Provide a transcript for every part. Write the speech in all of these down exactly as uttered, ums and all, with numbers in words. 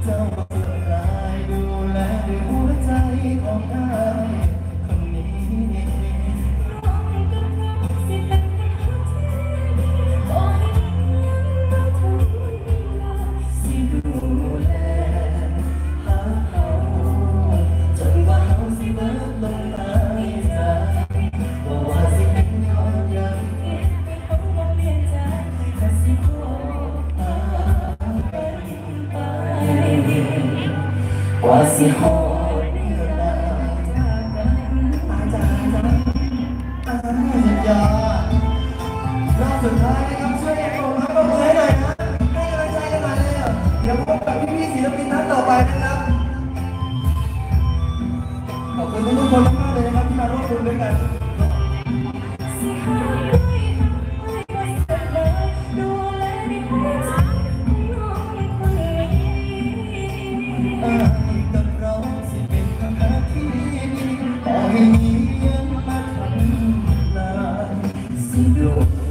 เจ้าสุดท้ายดูแลด้วยหัวใจของเธอคนนี้สิดูแลหาเขาจนว่าเขาสิเบิดลงตายใจว่าว่าสิเป็นย้อนยังเขาบอกเปลี่ยนใจแต่สิขอพาไปว่าสิขอสุดท้ายนะครับช่วยเอ็กโคมาประเมินหน่อยนะให้กำลังใจกันหน่อยเลยเดี๋ยวพบกับพี่ๆศิลปินท่านต่อไปนะครับขอบคุณทุกคนมากเลยนะครับที่มาร่วมบุญด้วยกันกับเราสิเป็นคำทักที่ต่อให้มียังมาทำลายสิดู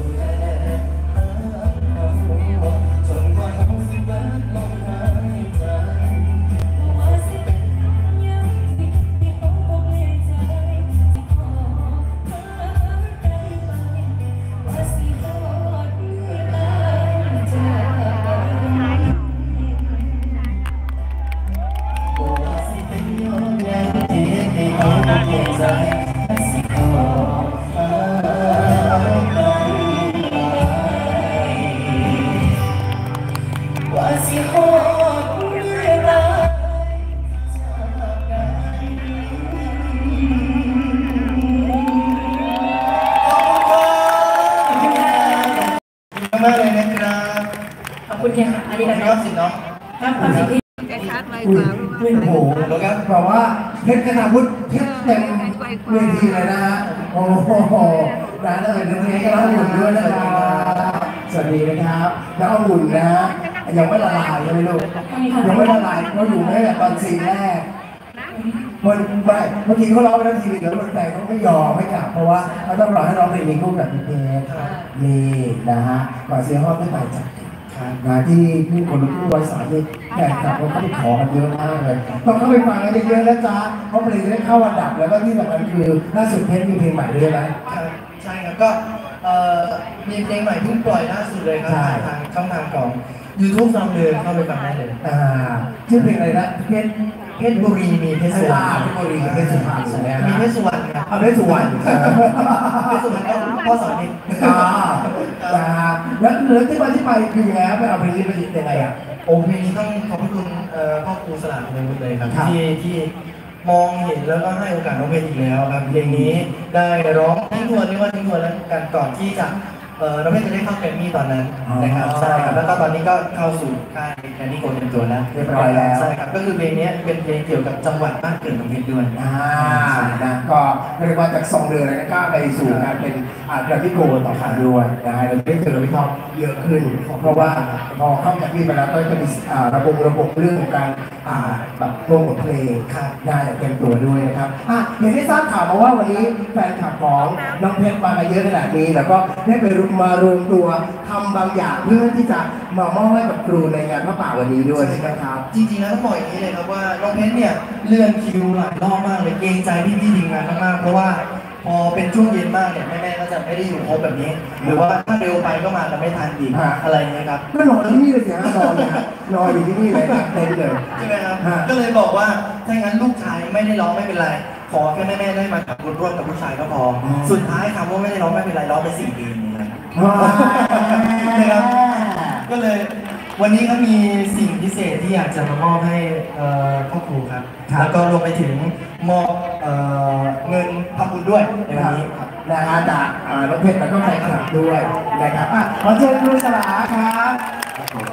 มากเลยนะครับขอบคุณค่ะอันนี้นะครับสิน้องครับขอบคุณที่แกชาร์จไวกว่าโอ้โหแล้วก็บอกว่าเพชรคณาวุฒิเพชรเต็มเวทีเลยนะฮะโอ้โหร้านอะไรตรงนี้ก็ร้านหุ่นด้วยนะครับสวัสดีนะครับแล้วเอาหุ่นนะฮะยังไม่ละลายใช่ไหมลูกยังไม่ละลายเขาอยู่ได้แบบตอนซีแรกมันไม่เมื่อกี้เขาร้องไปแล้วทีนึงแล้วแต่เขาไม่ยอมไม่กลับเพราะว่าเขาต้องรอให้ร้องเพลงนี้คู่กับพี่เพชรนี่นะฮะก่อนเสียห้องไม่ไปจัดงานที่พี่คนรู้ผู้บริษัทนี่แข่งขันเขาไปขอกันเยอะมากเลยต้องเข้าไปฟังกันเยอะๆนะจ๊ะเพราะเพลงได้เข้าอันดับแล้วก็ที่สำคัญคือล่าสุดเพชรมีเพลงใหม่ด้วยนะใช่ครับก็มีเพลงใหม่เพิ่งปล่อยล่าสุดเลยครับทางช่องทางของ ยูทูบ ฟังเลยเข้าไปฟังได้เลยอ่าชื่อเพลงอะไรนะเพชรเพชรบุรีมีเพชรสุวรรณเพชรบุรีเพชรสุพรรณมีเพชรสุวรรณครับเอาเพชรสุวรรณเพชรสุวรรณก็พ่อสอนนี่อ่าแล้วเรื่องที่มาที่ไปคือไงไปเอาเพลงนี้ไปยังไงอ่ะโอ้เพลงนี้ต้องขอบคุณพ่อครูสลาดเลยครับที่ที่มองเห็นแล้วก็ให้โอกาสน้องเพชรอีกแล้วครับเพลงนี้ได้ร้องทิ้งทวนเรียกว่าทิ้งทวนแล้วกันก่อนที่จะเราไม่ได้เข้าแกรมมี่ตอนนั้นนะครับใช่ครับแล้วก็ตอนนี้ก็เข้าสู่ค่ายแกรมมี่โกลเด้นตัวแล้วเรียบร้อยแล้วใช่ครับก็คือเพลงนี้เป็นเพลงเกี่ยวกับจังหวัดบ้านเกิดของเพชรด้วยอ่านะก็เรียกว่าจากสองเดือนแล้วก็ไปสู่การเป็นแกรมมี่โกลต่อขาด้วยนะฮะเราได้เจอพี่ท็อปเยอะขึ้นเพราะว่าพอเข้าแกรมมี่ไปแล้วก็จะมีระบบระบบเรื่องของการแบบโปรโมทเพลงได้เต็มตัวด้วยนะครับอ่ะอย่างที่ทราบข่าวมาว่าวันนี้แฟนคลับของน้องเพชรมากันเยอะขนาดนี้แล้วก็ได้ไปรุมารวมตัวทำบางอย่างเพื่อที่จะมามอบให้กับครูในงานพระป่าวันนี้ด้วยใช่ไหมครับจริงๆแล้วต้องบอกอย่างนี้เลยครับว่าน้องเพชรเนี่ยเลื่อนคิวหลายรอบมากเลยเกรงใจพี่พี่ทีมงานมากๆเพราะว่าพอเป็นช่วงเย็นมากเนี่ยแม่ๆก็จะไม่ได้อยู่ครบแบบนี้หรือว่าถ้าเร็วไปก็มากันไม่ทันอีกอะไรเงี้ยครับก็นอนที่นี่เลยเสียงนอนเลยนอนอยู่ที่นี่เลยเต็มเลยใช่ไหมครับก็เลยบอกว่าถ้างั้นลูกชายไม่ได้ร้องไม่เป็นไรขอแค่แม่ๆได้มาขับรถร่วมกับผู้ชายก็พอสุดท้ายคำว่าไม่ได้ร้องไม่เป็นไรร้องไปสี่เพลงเลยนะครับก็เลยวันนี้ก็มีสิ่งพิเศษที่อยากจะมามอบให้พ่อครูครับแล้วก็รวมไปถึงมอบเงินทำบุญด้วยในวันนี้นะฮะจากรถเพชรแล้วก็แฟนคลับด้วยนะครับขอเชิญครูสลาครับ